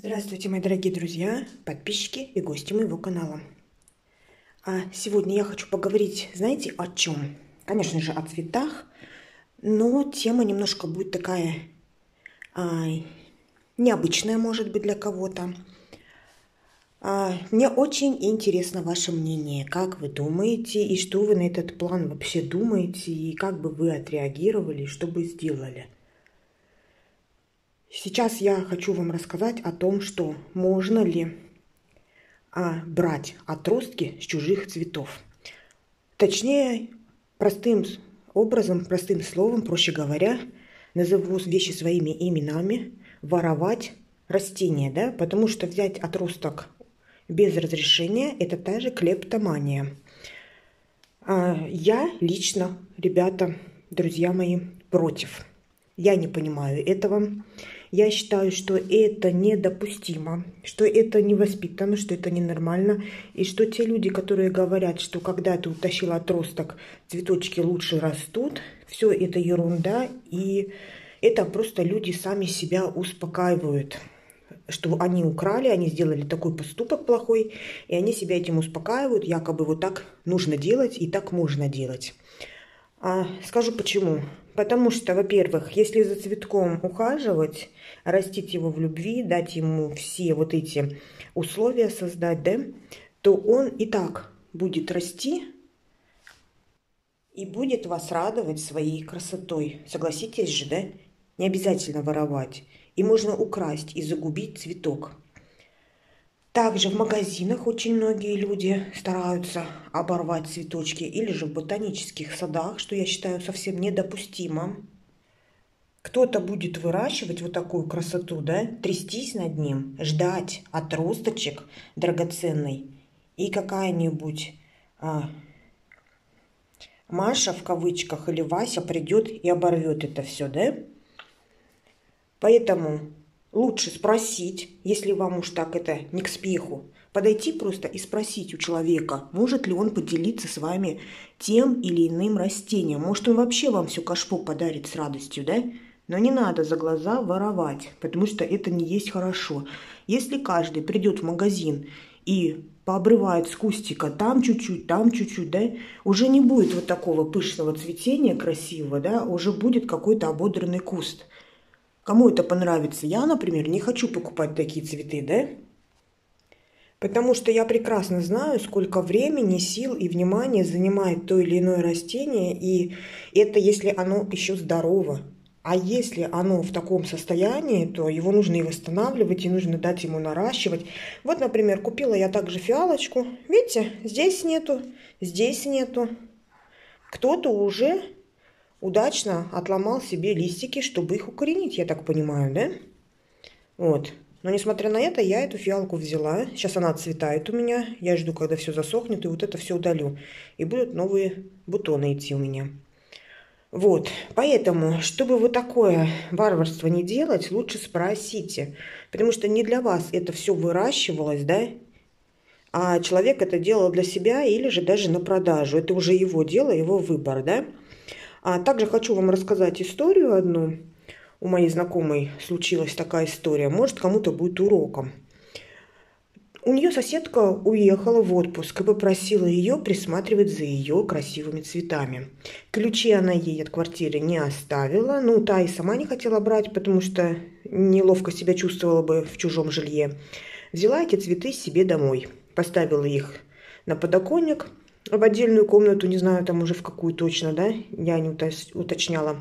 Здравствуйте, мои дорогие друзья, подписчики и гости моего канала. Сегодня я хочу поговорить, знаете, о чем? Конечно же, о цветах, но тема немножко будет такая необычная, может быть, для кого-то. Мне очень интересно ваше мнение, как вы думаете, и что вы на этот план вообще думаете, и как бы вы отреагировали, что бы сделали. Сейчас я хочу вам рассказать о том, что можно ли брать отростки с чужих цветов. Точнее, простым образом, простым словом, проще говоря, назову вещи своими именами, воровать растения, да, потому что взять отросток без разрешения – это та же клептомания. Я лично, ребята, друзья мои, против. Я не понимаю этого. Я считаю, что это недопустимо, что это невоспитанно, что это ненормально. И что те люди, которые говорят, что когда ты утащил отросток, цветочки лучше растут, все это ерунда. И это просто люди сами себя успокаивают, что они украли, они сделали такой поступок плохой, и они себя этим успокаивают, якобы вот так нужно делать и так можно делать. Скажу почему. Потому что, во-первых, если за цветком ухаживать, растить его в любви, дать ему все вот эти условия создать, да, то он и так будет расти и будет вас радовать своей красотой. Согласитесь же, да? Не обязательно воровать. И можно украсть и загубить цветок. Также в магазинах очень многие люди стараются оборвать цветочки, или же в ботанических садах, что я считаю совсем недопустимо. Кто-то будет выращивать вот такую красоту, да, трястись над ним, ждать отросточек драгоценный, и какая-нибудь Маша в кавычках или Вася придет и оборвет это все, да? Поэтому лучше спросить, если вам уж так это не к спеху, подойти просто и спросить у человека, может ли он поделиться с вами тем или иным растением. Может, он вообще вам все кашпо подарит с радостью, да? Но не надо за глаза воровать, потому что это не есть хорошо. Если каждый придет в магазин и пообрывает с кустика там чуть-чуть, да, уже не будет вот такого пышного цветения красивого, да, уже будет какой-то ободранный куст. Кому это понравится? Я, например, не хочу покупать такие цветы, да? Потому что я прекрасно знаю, сколько времени, сил и внимания занимает то или иное растение, и это если оно еще здорово. А если оно в таком состоянии, то его нужно и восстанавливать, и нужно дать ему наращивать. Вот, например, купила я также фиалочку. Видите, здесь нету, здесь нету. Кто-то уже удачно отломал себе листики, чтобы их укоренить, я так понимаю, да? Вот. Но несмотря на это, я эту фиалку взяла. Сейчас она отцветает у меня. Я жду, когда все засохнет, и вот это все удалю. И будут новые бутоны идти у меня. Вот. Поэтому, чтобы вот такое варварство не делать, лучше спросите. Потому что не для вас это все выращивалось, да? А человек это делал для себя или же даже на продажу. Это уже его дело, его выбор, да? Также хочу вам рассказать историю одну. У моей знакомой случилась такая история. Может, кому-то будет уроком. У нее соседка уехала в отпуск и попросила ее присматривать за ее красивыми цветами. Ключи она ей от квартиры не оставила. Ну, та и сама не хотела брать, потому что неловко себя чувствовала бы в чужом жилье. Взяла эти цветы себе домой. Поставила их на подоконник в отдельную комнату, не знаю, там уже в какую точно, да, я не уточняла.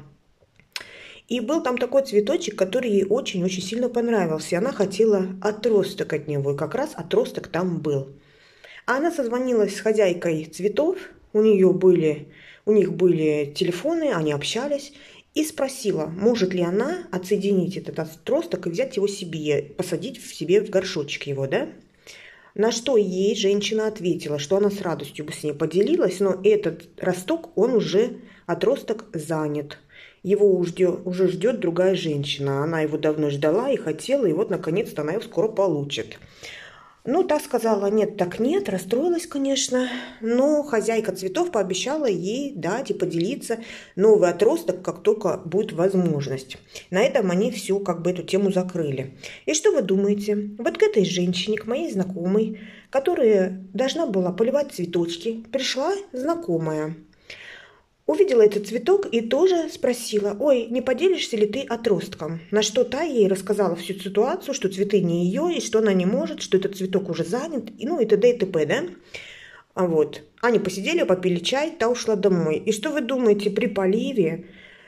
И был там такой цветочек, который ей очень-очень сильно понравился. И она хотела отросток от него, и как раз отросток там был. А она созвонилась с хозяйкой цветов, у них были телефоны, они общались, и спросила, может ли она отсоединить этот отросток и взять его себе, посадить в себе в горшочек его, да? На что ей женщина ответила, что она с радостью бы с ней поделилась, но этот росток, отросток занят. Его уже ждет другая женщина. Она его давно ждала и хотела, и вот наконец-то она его скоро получит. Ну, та сказала, нет, так нет, расстроилась, конечно, но хозяйка цветов пообещала ей дать и поделиться новый отросток, как только будет возможность. На этом они всю как бы эту тему закрыли. И что вы думаете? Вот к этой женщине, к моей знакомой, которая должна была поливать цветочки, пришла знакомая. Увидела этот цветок и тоже спросила, ой, не поделишься ли ты отростком? На что та ей рассказала всю ситуацию, что цветы не ее, и что она не может, что этот цветок уже занят, и, ну и т.д. и т.п., да? А вот. Они посидели, попили чай, та ушла домой. И что вы думаете, при поливе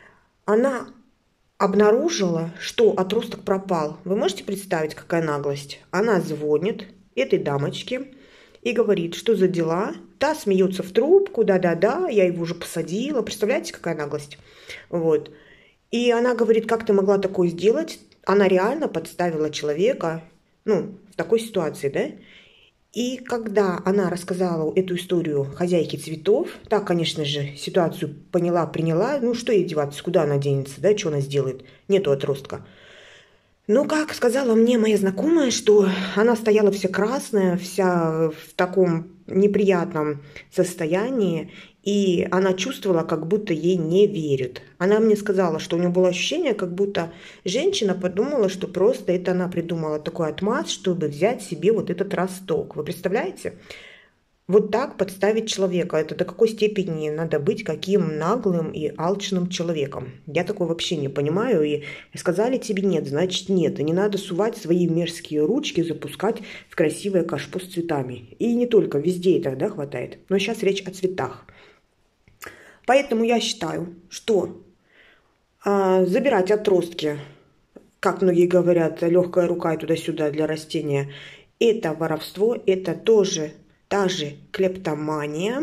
она обнаружила, что отросток пропал. Вы можете представить, какая наглость? Она звонит этой дамочке и говорит, что за дела. Та смеется в трубку, да-да-да, я его уже посадила. Представляете, какая наглость? Вот. И она говорит, как ты могла такое сделать? Она реально подставила человека, ну, в такой ситуации, да? И когда она рассказала эту историю хозяйке цветов, та, конечно же, ситуацию поняла, приняла. Ну, что ей деваться, куда она денется, да, что она сделает? Нету отростка. Ну, как сказала мне моя знакомая, что она стояла вся красная, вся в таком неприятном состоянии, и она чувствовала, как будто ей не верят. Она мне сказала, что у нее было ощущение, как будто женщина подумала, что просто это она придумала такой отмаз, чтобы взять себе вот этот росток. Вы представляете? Вот так подставить человека. Это до какой степени надо быть каким наглым и алчным человеком. Я такого вообще не понимаю. И сказали тебе нет, значит нет. И не надо сувать свои мерзкие ручки, запускать в красивое кашпо с цветами. И не только, везде это, да, хватает. Но сейчас речь о цветах. Поэтому я считаю, что забирать отростки, как многие говорят, легкая рука и туда-сюда для растения, это воровство, это тоже та же клептомания.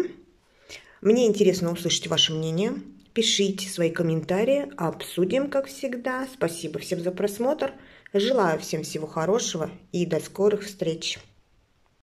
Мне интересно услышать ваше мнение. Пишите свои комментарии, обсудим, как всегда. Спасибо всем за просмотр. Желаю всем всего хорошего и до скорых встреч.